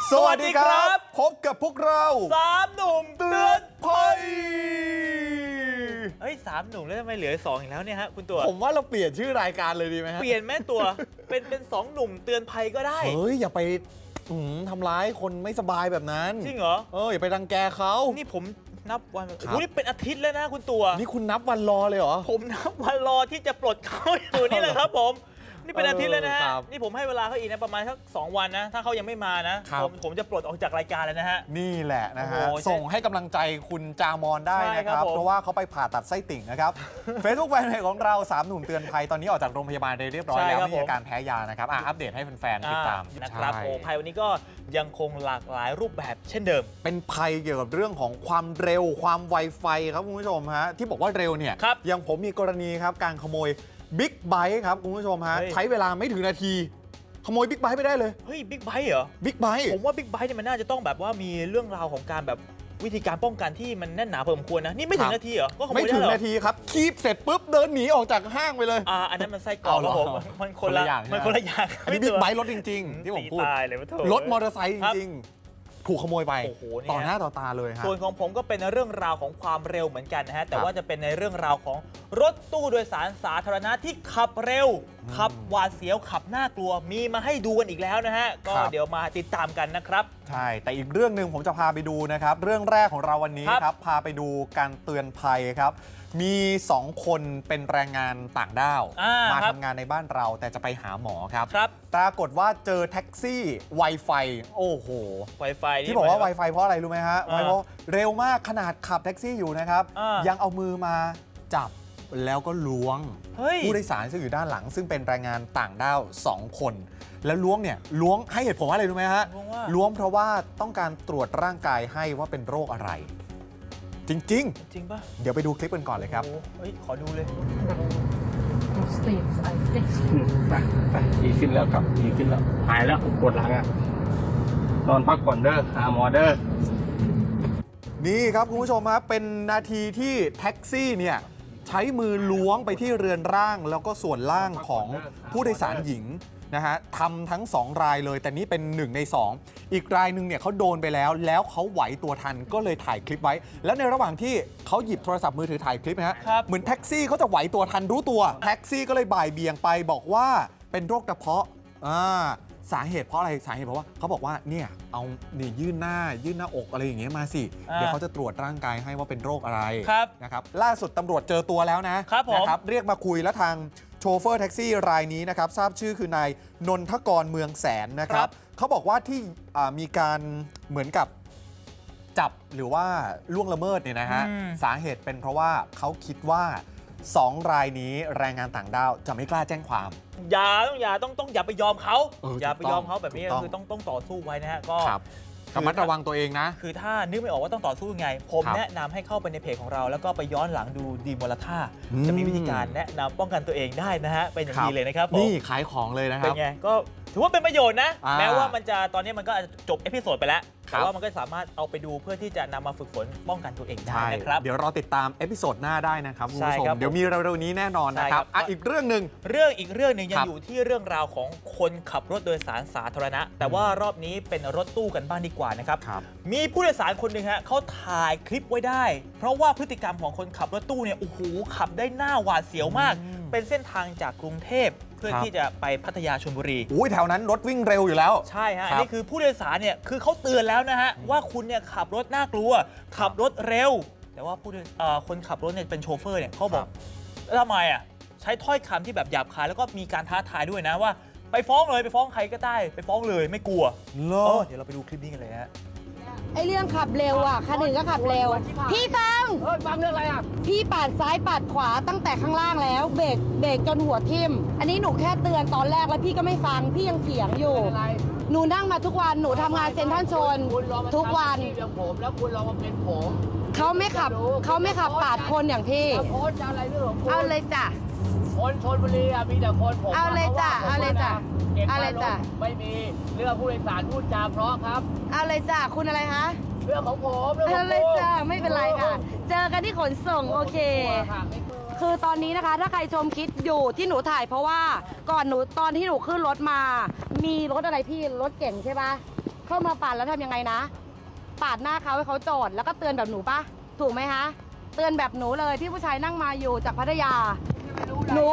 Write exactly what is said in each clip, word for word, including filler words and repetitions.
สวัสดีครับพบกับพวกเราสามหนุ่มเตือนภัยเฮ้ยสามหนุ่มแล้วทำไมเหลือสองอีกแล้วเนี่ยฮะคุณตัวผมว่าเราเปลี่ยนชื่อรายการเลยดีไหมฮะเปลี่ยนแม่ตัวเป็นเป็นสองหนุ่มเตือนภัยก็ได้เฮ้ยอย่าไปทำร้ายคนไม่สบายแบบนั้นจริงเหรอเอออย่าไปรังแกเขานี่ผมนับวันโอ้นี่เป็นอาทิตย์แล้วนะคุณตัวนี่คุณนับวันรอเลยเหรอผมนับวันรอที่จะปลดเขาอยู่นี่แหละครับผมนี่เป็นอาทิตย์เลยนะฮะนี่ผมให้เวลาเขาอีกนะประมาณสักสองวันนะถ้าเขายังไม่มานะผมผมจะปลดออกจากรายการเลยนะฮะนี่แหละนะฮะส่งให้กำลังใจคุณจามอนได้นะครับเพราะว่าเขาไปผ่าตัดไส้ติ่งนะครับเฟซบุ๊กแฟนเพจของเราสามหนุ่มเตือนภัยตอนนี้ออกจากโรงพยาบาลเรียบร้อยแล้วไม่มีอาการแพ้ยานะครับอัปเดตให้แฟนๆติดตามนะครับโอ้ภัยวันนี้ก็ยังคงหลากหลายรูปแบบเช่นเดิมเป็นภัยเกี่ยวกับเรื่องของความเร็วความไวไฟครับคุณผู้ชมฮะที่บอกว่าเร็วเนี่ยอย่างผมมีกรณีครับการขโมยบิ๊กไบค์ครับคุณผู้ชมฮะใช้เวลาไม่ถึงนาทีขโมยบิ๊กไบค์ไปได้เลยเฮ้ยบิ๊กไบค์เหรอบิ๊กไบค์ผมว่าบิ๊กไบค์เนี่ยมันน่าจะต้องแบบว่ามีเรื่องราวของการแบบวิธีการป้องกันที่มันแน่นหนาพอสมควรนะนี่ไม่ถึงนาทีเหรอก็ขโมยได้เหรอไม่ถึงนาทีครับคีบเสร็จปุ๊บเดินหนีออกจากห้างไปเลยอ่าอันนั้นมันไส้กรอกครับผมมันคนละอย่างมันคนละอย่างอันนี้บิ๊กไบค์รถจริงๆที่ผมพูดรถมอเตอร์ไซค์จริงถูกขโมยไปต่อหน้าต่อตาเลยครับส่วนของผมก็เป็นเรื่องราวของความเร็วเหมือนกันนะฮะแต่ว่าจะเป็นในเรื่องราวของรถตู้โดยสารสาธารณะที่ขับเร็วขับหวาดเสียวขับน่ากลัวมีมาให้ดูกันอีกแล้วนะฮะก็เดี๋ยวมาติดตามกันนะครับใช่แต่อีกเรื่องหนึ่งผมจะพาไปดูนะครับเรื่องแรกของเราวันนี้ครับพาไปดูการเตือนภัยครับมีสองคนเป็นแรงงานต่างด้าวมาทำงานในบ้านเราแต่จะไปหาหมอครับปรากฏว่าเจอแท็กซี่ Wi-Fi โอ้โห Wi-Fi ที่บอกว่า Wi-Fi เพราะอะไรรู้ไหมฮะเพราะเร็วมากขนาดขับแท็กซี่อยู่นะครับยังเอามือมาจับแล้วก็ล้วงผู้โดยสารซึ่งอยู่ด้านหลังซึ่งเป็นแรงงานต่างด้าวสองคนแล้วล้วงเนี่ยล้วงให้เหตุผลว่าอะไรรู้ไหมฮะล้วงเพราะว่าต้องการตรวจร่างกายให้ว่าเป็นโรคอะไรจริงจริงจริงป่ะเดี๋ยวไปดูคลิปกันก่อนเลยครับเฮ้ยขอดูเลยไปไปดีขึ้นแล้วครับดีขึ้นแล้วหายแล้วปวดหลังอ่ะนอนพักผ่อนเด้อหาหมอเด้อนี่ครับคุณผู้ชมครับเป็นนาทีที่แท็กซี่เนี่ยใช้มือล้วงไปที่เรือนร่างแล้วก็ส่วนล่างของผู้โดยสารหญิงนะฮะทำทั้งสองรายเลยแต่นี่เป็นหนึ่งในสองอีกรายหนึ่งเนี่ยเขาโดนไปแล้วแล้วเขาไหวตัวทันก็เลยถ่ายคลิปไว้แล้วในระหว่างที่เขาหยิบโทรศัพท์มือถือถ่ายคลิปนะฮะเหมือนแท็กซี่เขาจะไหวตัวทันรู้ตัวแท็กซี่ก็เลยบ่ายเบี่ยงไปบอกว่าเป็นโรคกระเพาะอ่าสาเหตุเพราะอะไรสาเหตุเพราะว่าเขาบอกว่าเนี่ยเอาเนี่ยยื่นหน้ายื่นหน้าอกอะไรอย่างเงี้ยมาสิเดี๋ยวเขาจะตรวจร่างกายให้ว่าเป็นโรคอะไรนะครับล่าสุดตำรวจเจอตัวแล้วนะครับนะครับเรียกมาคุยแล้วทางโชเฟอร์แท็กซี่รายนี้นะครับทราบชื่อคือนายนนทกรเมืองแสนนะครับเขาบอกว่าที่มีการเหมือนกับจับหรือว่าล่วงละเมิดเนี่ยนะฮะสาเหตุเป็นเพราะว่าเขาคิดว่าสองรายนี้แรงงานต่างด้าวจะไม่กล้าแจ้งความอย่าต้องอย่าต้องต้องอย่าไปยอมเขาอย่าไปยอมเขาแบบนี้คือต้องต้องต่อสู้ไว้นะฮะก็ระมัดระวังตัวเองนะคือถ้านึกไม่ออกว่าต้องต่อสู้ยังไงผมแนะนำให้เข้าไปในเพจของเราแล้วก็ไปย้อนหลังดูดีมอลท่าจะมีวิธีการแนะนำป้องกันตัวเองได้นะฮะเป็นอย่างดีเลยนะครับนี่ขายของเลยนะครับเป็นไงก็ถือว่าเป็นประโยชน์นะแม้ว่ามันจะตอนนี้มันก็จบเอพิโซดไปแล้วแต่ว่ามันก็สามารถเอาไปดูเพื่อที่จะนำมาฝึกฝนป้องกันตัวเองได้นะครับเดี๋ยวรอติดตามเอพิโซดหน้าได้นะครับคุณผู้ชมเดี๋ยวมีเร็วๆนี้แน่นอนนะครับอีกเรื่องหนึ่งเรื่องอีกเรื่องหนึ่งยังอยู่ที่เรื่องราวของคนขับรถโดยสารสาธารณะแต่ว่ารอบนี้เป็นรถตู้กันบ้างดีกว่านะครับมีผู้โดยสารคนหนึ่งฮะเขาถ่ายคลิปไว้ได้เพราะว่าพฤติกรรมของคนขับรถตู้เนี่ยโอ้โหขับได้หน้าหวาดเสียวมากเป็นเส้นทางจากกรุงเทพเพื่อที่จะไปพัทยาชลบุรีอุ้ยแถวนั้นรถวิ่งเร็วอยู่แล้วใช่ฮะนี่คือผู้โดยสารเนี่ยคือเขาเตือนแล้วนะฮะว่าคุณเนี่ยขับรถน่ากลัวขับรถเร็วแต่ว่าผู้คนขับรถเนี่ยเป็นโชเฟอร์เนี่ยเขาบอกทำไมอ่ะใช้ถ้อยคำที่แบบหยาบคายแล้วก็มีการท้าทายด้วยนะว่าไปฟ้องเลยไปฟ้องใครก็ได้ไปฟ้องเลยไม่กลัวเดี๋ยวเราไปดูคลิปนี้กันเลยฮะไอเรื่องขับเร็วอ่ะคันอื่นก็ขับเร็วพี่ฟังเฮ้ยฟังเรื่องอะไรอ่ะพี่ปาดซ้ายปาดขวาตั้งแต่ข้างล่างแล้วเบรกเบรกจนหัวทิ่มอันนี้หนูแค่เตือนตอนแรกแล้วพี่ก็ไม่ฟังพี่ยังเถียงอยู่หนูนั่งมาทุกวันหนูทำงานเซ็นทรัลโซนทุกวันผมแล้วคุณลองมาเป็นผมเขาไม่ขับเขาไม่ขับปาดคนอย่างพี่เอาเลยจ้ะคนชลบุรีมีแต่คนผมเอาเลยจ้ะเอาเลยจ้ะเอาเลยจ้ะไม่มีเรื่องผู้โดยสารพูดจาเพราะครับเอาเลยจ้ะคุณอะไรคะเรื่องของผมเรื่องเอาเลยจ้ะไม่เป็นไรค่ะเจอกันที่ขนส่งโอเคคือตอนนี้นะคะถ้าใครชมคลิปอยู่ที่หนูถ่ายเพราะว่าก่อนหนูตอนที่หนูขึ้นรถมามีรถอะไรพี่รถเก่งใช่ปะเข้ามาปาดแล้วทำยังไงนะปาดหน้าเขาให้เขาจอดแล้วก็เตือนแบบหนูปะถูกไหมคะเตือนแบบหนูเลยที่ผู้ชายนั่งมาอยู่จากพัทยาหนู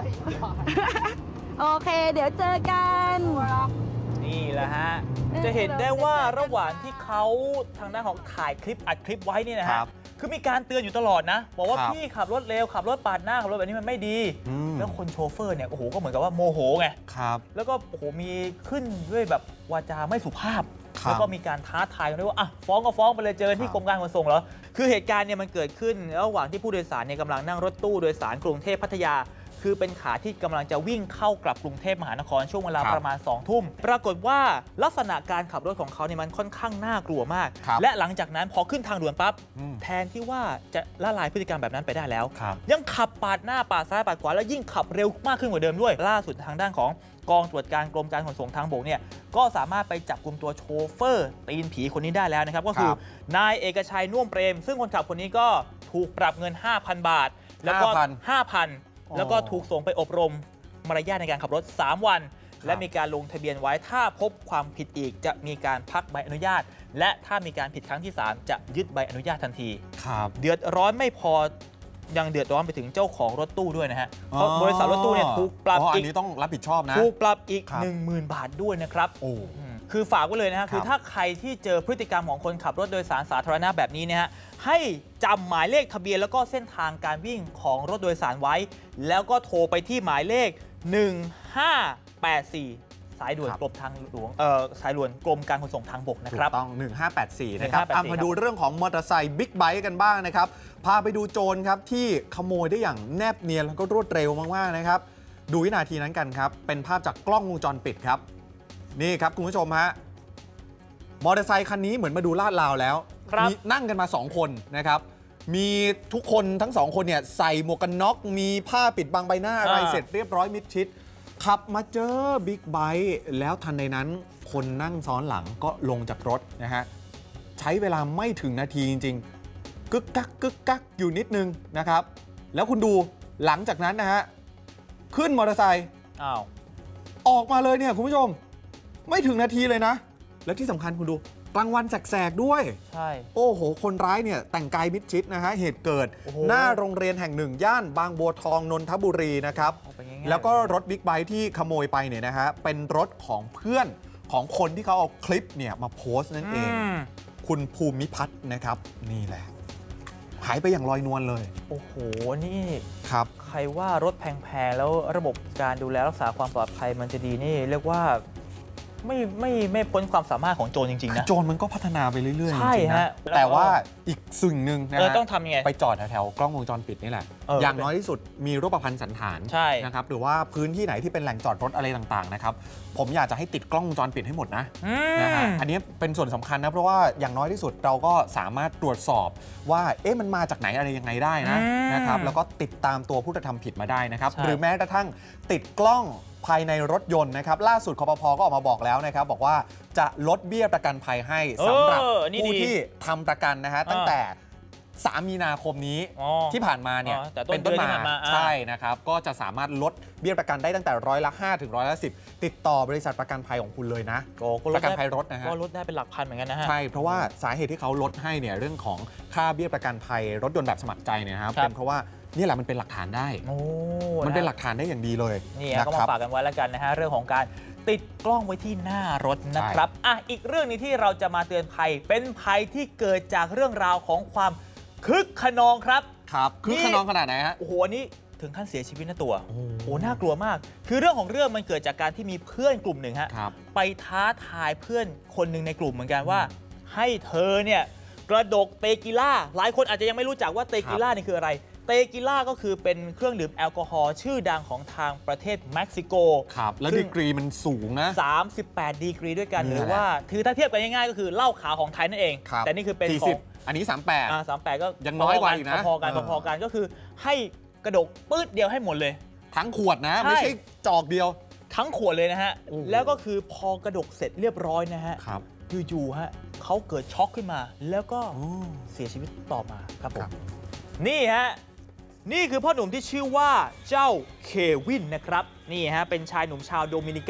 โอเค เดี๋ยวเจอกันนี่แหละฮะจะเห็นได้ว่าระหว่างที่เขาทางด้านของถ่ายคลิปอัดคลิปไว้นี่นะฮะคือมีการเตือนอยู่ตลอดนะบอกว่าพี่ขับรถเร็วขับรถปาดหน้าขับรถแบบนี้มันไม่ดีแล้วคนโชเฟอร์เนี่ยโอ้โหก็เหมือนกับว่าโมโหไงครับแล้วก็โอ้โหมีขึ้นด้วยแบบวาจาไม่สุภาพแล้วก็มีการท้าทายกันด้วยว่าอ่ะฟ้องก็ฟ้องไปเลยเจอที่กรมการขนส่งเหรอคือเหตุการณ์เนี่ยมันเกิดขึ้นระหว่างที่ผู้โดยสารเนี่ยกำลังนั่งรถตู้โดยสารกรุงเทพพัทยาคือเป็นขาที่กำลังจะวิ่งเข้ากลับกรุงเทพมหานครช่วงเวลาประมาณสองทุ่มปรากฏว่าลักษณะการขับรถของเขาเนี่ยมันค่อนข้างน่ากลัวมากและหลังจากนั้นพอขึ้นทางด่วนปั๊บแทนที่ว่าจะละลายพฤติกรรมแบบนั้นไปได้แล้วยังขับปาดหน้าปาดซ้ายปาดขวาแล้วยิ่งขับเร็วมากขึ้นกว่าเดิมด้วยล่าสุดทางด้านของกองตรวจการกรมการขนส่งทางบกเนี่ยก็สามารถไปจับกลุ่มตัวโชเฟอร์ตีนผีคนนี้ได้แล้วนะครับก็คือนายเอกชัยน่วมเปรมซึ่งคนขับคนนี้ก็ถูกปรับเงิน ห้าพัน บาทแล้วก็ ห้าพันแล้วก็ถูกส่งไปอบรมมารยาทในการขับรถสามวันและมีการลงทะเบียนไว้ถ้าพบความผิดอีกจะมีการพักใบอนุญาตและถ้ามีการผิดครั้งที่สามจะยึดใบอนุญาตทันทีเดือดร้อนไม่พอยังเดือดร้อนไปถึงเจ้าของรถตู้ด้วยนะฮะเพราะบริษัทรถตู้เนี่ยถูกปรับอีกต้องรับผิดชอบนะถูกปรับอีก หนึ่งหมื่น บาทด้วยนะครับคือฝากไว้เลยนะฮะคือถ้าใครที่เจอพฤติกรรมของคนขับรถโดยสารสาธารณะแบบนี้เนี่ยฮะให้จำหมายเลขทะเบียนแล้วก็เส้นทางการวิ่งของรถโดยสารไว้แล้วก็โทรไปที่หมายเลขหนึ่งห้าแปดสี่สายด่วนกรมทางหลวงเอ่อสายด่วนกรมการขนส่งทางบกนะครับถูกต้องหนึ่งห้าแปดสี่นะครับมาดูเรื่องของมอเตอร์ไซค์บิ๊กไบค์กันบ้างนะครับพาไปดูโจรครับที่ขโมยได้อย่างแนบเนียนแล้วก็รวดเร็วมากๆนะครับดูวินาทีนั้นกันครับเป็นภาพจากกล้องวงจรปิดครับนี่ครับคุณผู้ชมฮะมอเตอร์ไซค์คันนี้เหมือนมาดูลาดราวแล้วมีนั่งกันมาสองคนนะครับมีทุกคนทั้งสองคนเนี่ยใส่หมวกกันน็อกมีผ้าปิดบังใบหน้าอะไรเสร็จเรียบร้อยมิดชิดขับมาเจอบิ๊กไบค์แล้วทันใดนั้นคนนั่งซ้อนหลังก็ลงจากรถนะฮะใช้เวลาไม่ถึงนาทีจริงๆกึกกักกึกกักอยู่นิดนึงนะครับแล้วคุณดูหลังจากนั้นนะฮะขึ้นมอเตอร์ไซค์อ้าวออกมาเลยเนี่ยคุณผู้ชมไม่ถึงนาทีเลยนะแล้วที่สำคัญคุณดูกลางวันแสกๆด้วยใช่โอ้โหคนร้ายเนี่ยแต่งกายมิดชิดนะฮะเหตุเกิดหน้าโรงเรียนแห่งหนึ่งย่านบางบัวทองนนทบุรีนะครับแล้วก็รถบิ๊กไบค์ที่ขโมยไปเนี่ยนะฮะเป็นรถของเพื่อนของคนที่เขาเอาคลิปเนี่ยมาโพสต์นั่นเองคุณภูมิพัฒน์นะครับนี่แหละหายไปอย่างลอยนวลเลยโอ้โหนี่ครับใครว่ารถแพงๆแล้วระบบการดูแลรักษาความปลอดภัยมันจะดีนี่เรียกว่าไม่ไม่ไม่พ้นความสามารถของโจรจริงๆนะโจรมันก็พัฒนาไปเรื่อยๆใช่ฮะแต่ว่าอีกสิ่งหนึ่งนะฮะต้องทำยังไงไปจอดแถวๆกล้องวงจรปิดนี่แหละอย่างน้อยที่สุดมีรูปพรรณสันฐานนะครับหรือว่าพื้นที่ไหนที่เป็นแหล่งจอดรถอะไรต่างๆนะครับผมอยากจะให้ติดกล้องวงจรปิดให้หมดนะนะฮะอันนี้เป็นส่วนสำคัญนะเพราะว่าอย่างน้อยที่สุดเราก็สามารถตรวจสอบว่าเอ๊ะมันมาจากไหนอะไรยังไงได้นะนะครับแล้วก็ติดตามตัวผู้กระทำผิดมาได้นะครับหรือแม้กระทั่งติดกล้องภายในรถยนต์นะครับล่าสุดคปภ.ก็ออกมาบอกแล้วนะครับบอกว่าจะลดเบี้ยประกันภัยให้สำหรับผู้ที่ทำประกันนะฮะตั้งแต่สามมีนาคมนี้ที่ผ่านมาเนี่ยเป็นต้นมาใช่นะครับก็จะสามารถลดเบี้ยประกันได้ตั้งแต่ร้อยละห้าถึงร้อยละสิบติดต่อบริษัทประกันภัยของคุณเลยนะประกันภัยรถนะฮะก็ลดได้เป็นหลักพันเหมือนกันนะฮะใช่เพราะว่าสาเหตุที่เขาลดให้เนี่ยเรื่องของค่าเบี้ยประกันภัยรถยนต์แบบสมัครใจเนี่ยครับเป็นเพราะว่านี่แหละมันเป็นหลักฐานได้มันเป็นหลักฐานได้อย่างดีเลยนี่ก็มาฝากกันไว้แล้วกันนะฮะเรื่องของการติดกล้องไว้ที่หน้ารถนะครับอ่ะอีกเรื่องนี้ที่เราจะมาเตือนภัยเป็นภัยที่เกิดจากเรื่องราวของความคึกขนองครับครับคึกขนองขนาดไหนฮะโอ้โหนี้ถึงขั้นเสียชีวิตนะตัวโอ้โหน่ากลัวมากคือเรื่องของเรื่องมันเกิดจากการที่มีเพื่อนกลุ่มหนึ่งฮะไปท้าทายเพื่อนคนหนึ่งในกลุ่มเหมือนกันว่าให้เธอเนี่ยกระดกเตกิล่าหลายคนอาจจะยังไม่รู้จักว่าเตกิล่านี่คืออะไรเตกิล่าก็คือเป็นเครื่องดื่มแอลกอฮอล์ชื่อดังของทางประเทศเม็กซิโกครับแล้วดีกรีมันสูงนะสามสิบแปดดีกรีด้วยกันหรือว่าถือถ้าเทียบกันง่ายๆก็คือเหล้าขาวของไทยนั่นเองแต่นี่คือเป็นของอันนี้สามสิบแปดอ่าสามสิบแปดก็ยังน้อยกว่าอีกนะพอๆกันพอๆกันก็คือให้กระดกปื๊ดเดียวให้หมดเลยทั้งขวดนะไม่ใช่จอกเดียวทั้งขวดเลยนะฮะแล้วก็คือพอกระดกเสร็จเรียบร้อยนะฮะอยู่ๆฮะเขาเกิดช็อกขึ้นมาแล้วก็เสียชีวิตต่อมาครับผมนี่ฮะนี่คือพ่อหนุ่มที่ชื่อว่าเจ้าเควินนะครับนี่ฮะเป็นชายหนุ่มชาวโดมินิกัน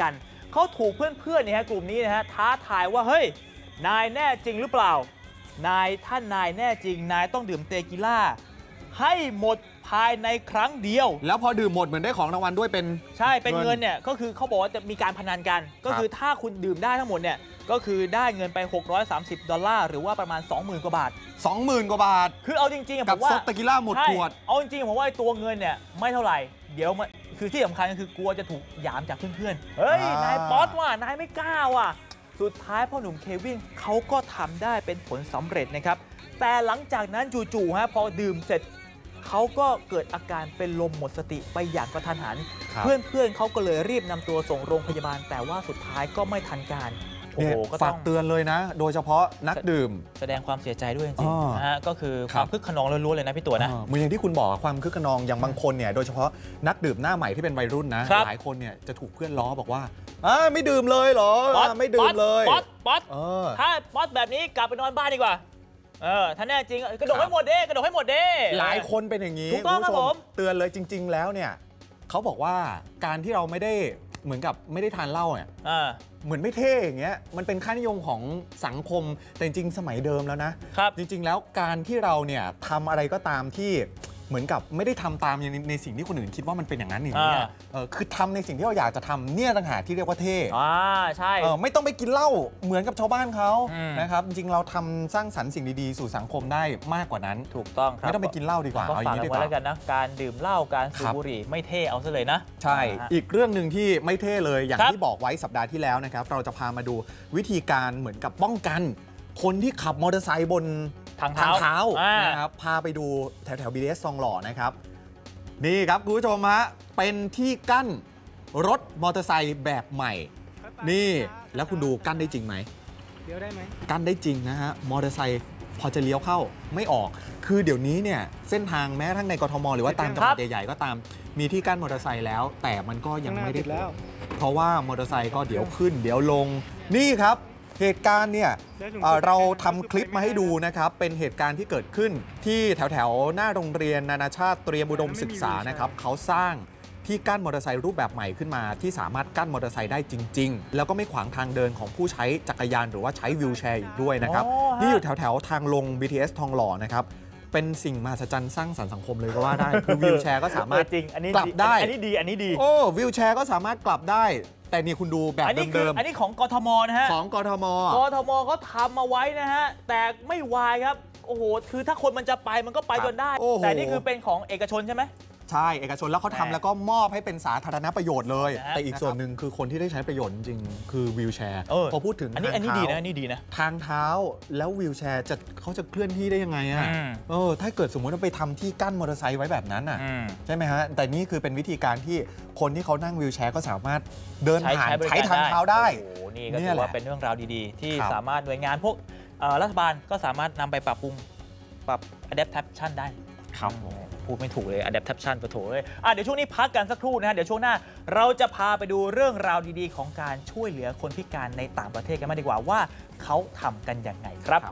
เขาถูกเพื่อนๆเนี่ยฮะกลุ่มนี้นะฮะท้าทายว่าเฮ้ยนายแน่จริงหรือเปล่านายท่านนายแน่จริงนายต้องดื่มเตกิล่าให้หมดภายในครั้งเดียวแล้วพอดื่มหมดเหมือนได้ของรางวัลด้วยเป็นใช่เป็นเงินเนี่ยก็คือเขาบอกว่าจะมีการพนันกันก็คือถ้าคุณดื่มได้ทั้งหมดเนี่ยก็คือได้เงินไปหกร้อยสามสิบดอลลาร์หรือว่าประมาณ สองหมื่น กว่าบาทสองหมื่น กว่าบาทคือเอาจริงๆกัผบมว่าซดเตกิล่าหมดขวดเอาจริงๆผมว่าตัวเงินเนี่ยไม่เท่าไหร่เดี๋ยวมันคือที่สำคัญก็คือกลัวจะถูกหยามจากเพื่อนๆเฮ้ยนายป๊อตว่ะนายไม่กล้าว่ะสุดท้ายพ่อหนุ่มเควินเขาก็ทำได้เป็นผลสำเร็จนะครับแต่หลังจากนั้นจู่ๆฮะพอดื่มเสร็จเขาก็เกิดอาการเป็นลมหมดสติไปอย่างกระทันหันเพื่อนๆเขาก็เลยรีบนำตัวส่งโรงพยาบาลแต่ว่าสุดท้ายก็ไม่ทันการโอ้โหก็ฝากเตือนเลยนะโดยเฉพาะนักดื่มแสดงความเสียใจด้วยจริงๆนะฮะก็คือความคึกขนองล้วนๆเลยนะพี่ตัวนะเหมือนอย่างที่คุณบอกความคึกขนองอย่างบางคนเนี่ยโดยเฉพาะนักดื่มหน้าใหม่ที่เป็นวัยรุ่นนะหลายคนเนี่ยจะถูกเพื่อนล้อบอกว่าไม่ดื่มเลยเหรอไม่ดื่มเลยป๊อตป๊อตถ้าป๊อตแบบนี้กลับไปนอนบ้านดีกว่าเออถ้าแน่จริงกระโดดให้หมดเด้กระโดดให้หมดเด้หลายคนเป็นอย่างนี้ถูกต้องครับผมเตือนเลยจริงๆแล้วเนี่ยเขาบอกว่าการที่เราไม่ได้เหมือนกับไม่ได้ทานเหล้าเนี่ยเหมือนไม่เท่อย่างเงี้ยมันเป็นค่านิยมของสังคมแต่จริงๆสมัยเดิมแล้วนะจริงๆแล้วการที่เราเนี่ยทำอะไรก็ตามที่เหมือนกับไม่ได้ทำตามในสิ่งที่คนอื่นคิดว่ามันเป็นอย่างนั้นอย่างนี้คือทำในสิ่งที่เราอยากจะทำเนี่ยต่างหากที่เรียกว่าเท่อ่าใช่ไม่ต้องไปกินเหล้าเหมือนกับชาวบ้านเขานะครับจริงๆเราทำสร้างสรรค์สิ่งดีๆสู่สังคมได้มากกว่านั้นถูกต้องครับไม่ต้องไปกินเหล้าดีกว่าเอาอย่างนี้ดีกว่าแล้วกันนะการดื่มเหล้าการสูบบุหรี่ไม่เท่เอาซะเลยนะใช่อีกเรื่องหนึ่งที่ไม่เท่เลยอย่างที่บอกไว้สัปดาห์ที่แล้วนะครับเราจะพามาดูวิธีการเหมือนกับป้องกันคนที่ขับมอเตอร์ไซค์บนทางเท้าเท้านะครับพาไปดูแถวแถว บี ที เอส ทองหล่อนะครับนี่ครับคุณผู้ชมฮะเป็นที่กั้นรถมอเตอร์ไซค์แบบใหม่นี่แล้วคุณดูกั้นได้จริงไหมเลี้ยวได้ไหมกั้นได้จริงนะฮะมอเตอร์ไซค์พอจะเลี้ยวเข้าไม่ออกคือเดี๋ยวนี้เนี่ยเส้นทางแม้ทั้งในกทมหรือว่าตามจังหวัดใหญ่ๆก็ตามมีที่กั้นมอเตอร์ไซค์แล้วแต่มันก็ยังไม่ได้แล้วเพราะว่ามอเตอร์ไซค์ก็เดี๋ยวขึ้นเดี๋ยวลงนี่ครับเหตุการณ์เนี่ยเราทำคลิปมาให้ดูนะครับเป็นเหตุการณ์ที่เกิดขึ้นที่แถวแถวหน้าโรงเรียนนานาชาติเตรียมอุดมศึกษานะครับเขาสร้างที่กั้นมอเตอร์ไซค์รูปแบบใหม่ขึ้นมาที่สามารถกั้นมอเตอร์ไซค์ได้จริงๆแล้วก็ไม่ขวางทางเดินของผู้ใช้จักรยานหรือว่าใช้วีลแชร์อีกด้วยนะครับนี่อยู่แถวแถวทางลง บี ที เอส ทองหล่อนะครับเป็นสิ่งมหัศจรรย์สร้างสรรค์สังคมเลยก็ว่าได้คือวีลแชร์ก็สามารถกลับได้อันนี้ดีอันนี้ดีโอ้วีลแชร์ก็สามารถกลับได้แต่นี่คุณดูแบบเดิมๆอันนี้ของกทมนะฮะของกทมกทมเขาทำมาไว้นะฮะแต่ไม่วายครับโอ้โหคือถ้าคนมันจะไปมันก็ไปจนได้แต่นี่คือเป็นของเอกชนใช่ไหมใช่เอกชนแล้วเขาทำแล้วก็มอบให้เป็นสาธารณประโยชน์เลยแต่อีกส่วนหนึ่งคือคนที่ได้ใช้ประโยชน์จริงคือวีลแชร์พอพูดถึงอันนี้อันนี้ดีนะอันนี้ดีนะทางเท้าแล้ววีลแชร์จะเขาจะเคลื่อนที่ได้ยังไงอ่ะเออถ้าเกิดสมมติว่าไปทำที่กั้นมอเตอร์ไซค์ไว้แบบนั้นอ่ะใช่ไหมฮะแต่นี่คือเป็นวิธีการที่คนที่เขานั่งวีลแชร์ก็สามารถเดินผ่านใช้ทางเท้าได้โอ้นี่ก็ถือว่าเป็นเรื่องราวดีๆที่สามารถหน่วยงานพวกรัฐบาลก็สามารถนำไปปรับปรุงปรับ adaptation ได้ครับพูดไม่ถูกเลย adaptation ปะโถเลยอ่ะเดี๋ยวช่วงนี้พักกันสักครู่นะฮะเดี๋ยวช่วงหน้าเราจะพาไปดูเรื่องราวดีๆของการช่วยเหลือคนพิการในต่างประเทศกันมากดีกว่าว่าเขาทำกันอย่างไรครับ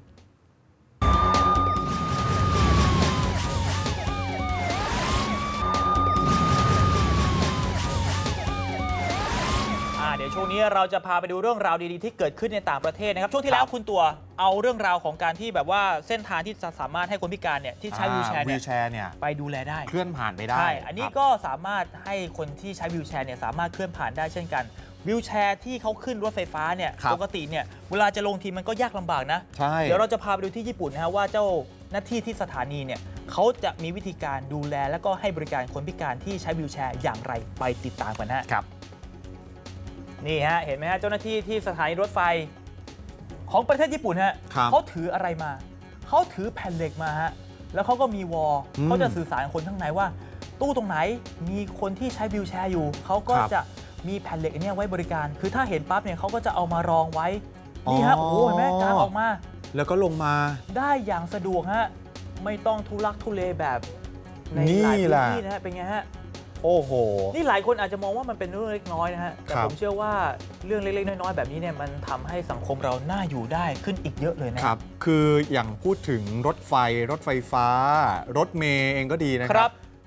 เดี๋ยวช่วงนี้เราจะพาไปดูเรื่องราวดีๆที่เกิดขึ้นในต่างประเทศนะครับช่วงที่แล้วคุณตัวเอาเรื่องราวของการที่แบบว่าเส้นทางที่จะสามารถให้คนพิการเนี่ยที่ใช้วีลแชร์เนี่ยไปดูแลได้เคลื่อนผ่านไปได้ใช่อันนี้ก็สามารถให้คนที่ใช้วีลแชร์เนี่ยสามารถเคลื่อนผ่านได้เช่นกันวีลแชร์ที่เขาขึ้นรถไฟฟ้าเนี่ยปกติเนี่ยเวลาจะลงทีมันก็ยากลำบากนะเดี๋ยวเราจะพาไปดูที่ญี่ปุ่นนะฮะว่าเจ้าหน้าที่ที่สถานีเนี่ยเขาจะมีวิธีการดูแลและก็ให้บริการคนพิการที่ใช้วีลแชร์อย่างไรไปติดตามกันนะครับนี่ฮะเห็นไหมฮะเจ้าหน้าที่ที่สถานีรถไฟของประเทศญี่ปุ่นฮะเขาถืออะไรมาเขาถือแผ่นเหล็กมาฮะแล้วเขาก็มีวอลเขาจะสื่อสารคนข้างในว่าตู้ตรงไหนมีคนที่ใช้วีลแชร์อยู่เขาก็จะมีแผ่นเหล็กอันนี้ไว้บริการคือถ้าเห็นปั๊บเนี่ยเขาก็จะเอามารองไว้นี่ฮะโอ้โหเห็นไหมกางออกมาแล้วก็ลงมาได้อย่างสะดวกฮะไม่ต้องทุลักทุเลแบบในหลายพื้นที่นะฮะเป็นไงฮะโอ้โหนี่หลายคนอาจจะมองว่ามันเป็นเรื่องเล็กน้อยนะฮะแต่ผมเชื่อว่าเรื่องเล็กๆน้อยๆแบบนี้เนี่ยมันทำให้สังคมเราน่าอยู่ได้ขึ้นอีกเยอะเลยนะครับคืออย่างพูดถึงรถไฟรถไฟฟ้ารถเมล์เองก็ดีนะครับ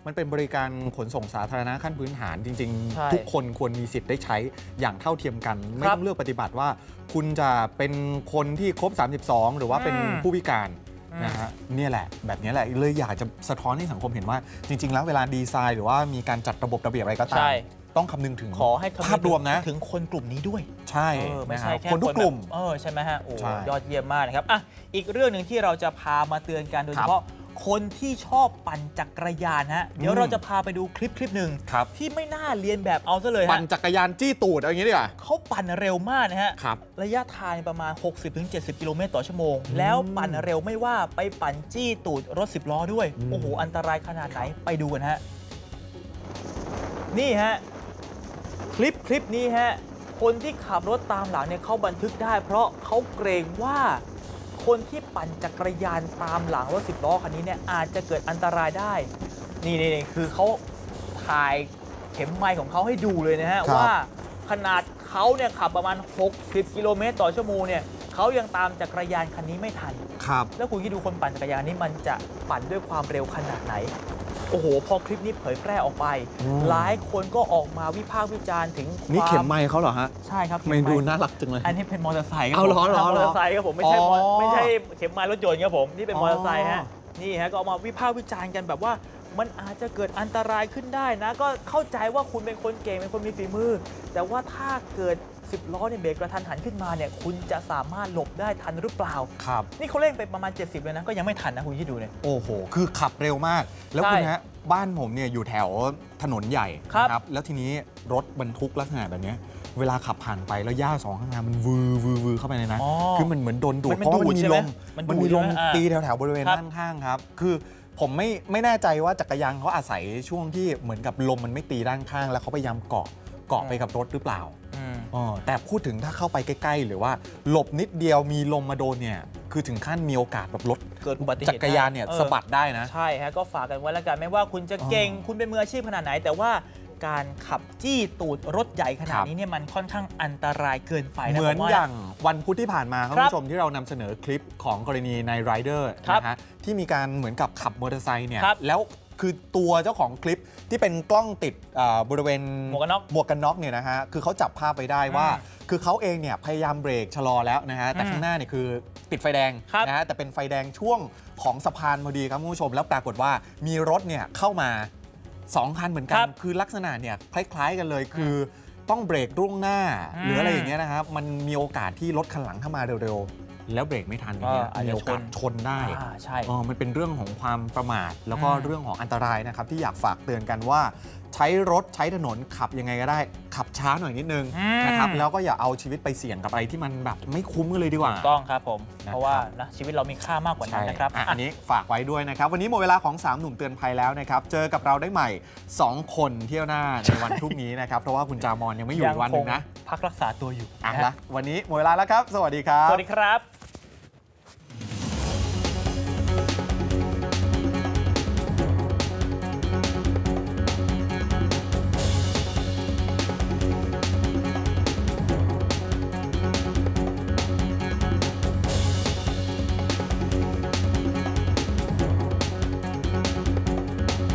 มันเป็นบริการขนส่งสาธารณะขั้นพื้นฐานจริงใช่ๆ ทุกคนควรมีสิทธิ์ได้ใช้อย่างเท่าเทียมกัน ไม่ต้องเลือกปฏิบัติว่า คุณจะเป็นคนที่ครบสามสิบสองหรือว่าเป็นอืมผู้พิการอืมนะฮะเนี่ยแหละแบบนี้แหละเลยอยากจะสะท้อนให้สังคมเห็นว่าจริง ๆ แล้วเวลาดีไซน์หรือว่ามีการจัดระบบระเบียบอะไรก็ตามใช่ต้องคำนึงถึงขอให้คำนึงภาพรวมนะถึงคนกลุ่มนี้ด้วยใช่เออไม่นะคใช่รับแค่คนทุกกลุ่มแบบเออใช่ไหมฮะโอ้ใช่ยอดเยี่ยมมากนะครับอ่ะอีกเรื่องหนึ่งที่เราจะพามาเตือนกันโดยคเฉรับพาะคนที่ชอบปั่นจักรยานฮะเดี๋ยวอืมเราจะพาไปดูคลิปคลิปหนึ่งครับที่ไม่น่าเรียนแบบเอาซะเลยปั่ฮะนจักรยานจี้ตูดเอาอย่างนี้ดีกว่าเขาปั่นเร็วมากนะฮะครับระยะทางประมาณ หกสิบถึงเจ็ดสิบ กิโลเมตรต่อชั่วโมง แล้วปั่นเร็วไม่ว่าไปปั่นจี้ตูดรถสิบล้อด้วยอืมโอ้โห อันตรายขนาดไหนไปดูกันฮะ นี่ฮะ คลิปคลิปนี้ฮะ คนที่ขับรถตามหลังเนี่ยเขาบันทึกได้ เพราะเขาเกรงว่าคนที่ปั่นจักรยานตามหลังรถสิบล้อคันนี้เนี่ยอาจจะเกิดอันตรายได้ นี่นี่คือเขาถ่ายเข็มไมค์ของเขาให้ดูเลยนะฮะครับว่าขนาดเขาเนี่ยขับประมาณ หกสิบ กิโลเมตรต่อชั่วโมงเนี่ยเขายังตามจักรยานคันนี้ไม่ทันครับแล้วคุณคิดดูคนปั่นจักรยานนี่มันจะปั่นด้วยความเร็วขนาดไหน โอ้โห พอคลิปนี้เผยแพร่ออกไปอืมหลายคนก็ออกมาวิพากษ์วิจารณ์ถึงความนี่เข็มไม้เขาเหรอฮะใช่ครับไม่เข็ดูไน่ารักจังเลยอันนี้เป็นมอเตอร์ไซค์ครับเอาเหรอผมเหรอมอเตอร์ไซค์ครับผมไม่ใช่อ๋อมอไม่ใช่เข็มไม้รถยนต์ครับผมนี่เป็นมอเตอร์ไซค์ฮะอ๋อนี่ฮะก็เอามาวิพากษ์วิจารณ์กันแบบว่ามันอาจจะเกิดอันตรายขึ้นได้นะ ก็เข้าใจว่าคุณเป็นคนเก่งเป็นคนมีฝีมือ แต่ว่าถ้าเกิดสิบล้อเนี่ยเบรกกระทันหันขึ้นมาเนี่ยคุณจะสามารถหลบได้ทันหรือเปล่าครับนี่เขาเร่งไปประมาณเจ็ดสิบเลยนะก็ยังไม่ทันนะคุณคิดดูเนี่ยโอ้โห คือขับเร็วมาก แล้วใช่คุณฮะ บ้านผมเนี่ยอยู่แถวถนนใหญ่ครับนะแล้วทีนี้รถบรรทุกลักษณะแบบเนี้ยเวลาขับผ่านไปแล้วหญ้าสองข้างทางมันวือวือวือเข้าไปเลยนะอ๋อคือมันเหมือนโดนดูดมันเพราะว่าดูมันดมีใช่ไหลมมมันดูดมันมีลมใช่ไหมอ่าตีแถวๆบริเวณครับด้านข้างครับ คือผมไม่ไม่แน่ใจว่าจักรยานเขาอาศัยช่วงที่เหมือนกับลมมันไม่ตีด้านข้าง แล้วเขาพยายามเกาะเกาะไปกับรถหรือเปล่าอืมอ๋อแต่พูดถึงถ้าเข้าไปใกล้ๆ หรือว่าหลบนิดเดียวมีลมมาโดนเนี่ยคือถึงขั้นมีโอกาสแบบรถเกิดอุบัติเหตุจักรยานเนี่ยได้เออสะบัดได้นะใช่ฮะก็ฝากกันไว้แล้วกันไม่ว่าคุณจะเก่งอ๋อคุณเป็นมืออาชีพขนาดไหน แต่ว่าการขับจี้ตูดรถใหญ่ขนาดครับนี้เนี่ยมันค่อนข้างอันตรายเกินไปนะเหมือนผว่อย่างวันพุธที่ผ่านมาครับคคุรัณบผู้ชมที่เรานำเสนอคลิปของกรณีนายไรเดอร์ครับนะฮะที่มีการเหมือนกับขับมอเตอร์ไซค์เนี่ยครับแล้วคือตัวเจ้าของคลิปที่เป็นกล้องติดอ่าบริเวณหมวกกันน็อกหมวกกันน็อกเนี่ยนะฮะคือเขาจับภาพไปได้ว่าอืมคือเขาเองเนี่ยพยายามเบรกชะลอแล้วนะฮะแต่อืมข้างหน้าเนี่ยคือติดไฟแดงครับนะฮะแต่เป็นไฟแดงช่วงของสะพานพอดีครับคุณผู้ชม แล้วปรากฏว่ามีรถเนี่ยเข้ามาสองคันเหมือนกัคน รับคือลักษณะเนี่ยคล้ายๆกันเลยคือต้องเบรกล่วงหน้าอืมหรืออะไรอย่างเงี้ยนะครับมันมีโอกาสที่รถคันหลังเข้ามาเร็วๆ แล้วเบรกไม่ทันอย่างเงี้ยก็อาจจะมีโอกาสชนชนได้อ่าใช่เออมันเป็นเรื่องของความประมาท แล้วก็อืมเรื่องของอันตรายนะครับที่อยากฝากเตือนกันว่า ใช้รถใช้ถนนขับยังไงก็ได้ ขับช้าหน่อยนิดนึงอืมนะครับแล้วก็อย่าเอาชีวิตไปเสี่ยงกับอะไรที่มันแบบไม่คุ้มกันเลยดีกว่าถูกต้องครับผมนะครับเพราะว่านะชีวิตเรามีค่ามากกว่านั้นนะครับใช่อ่ะอ่ะอันนี้ฝากไว้ด้วยนะครับ วันนี้หมดเวลาของ สาม หนุ่มเตือนภัยแล้วนะครับ เจอกับเราได้ใหม่ สอง คนเที่ยวหน้าในวันพรุ่งนี้นะครับ เพราะว่าคุณจามอนยังไม่อยู่อีกวันหนึ่งนะพักรักษาตัวอยู่อ่ะนะฮะละวันนี้หมดเวลาแล้วครับ สวัสดีครับสวัสดีครับ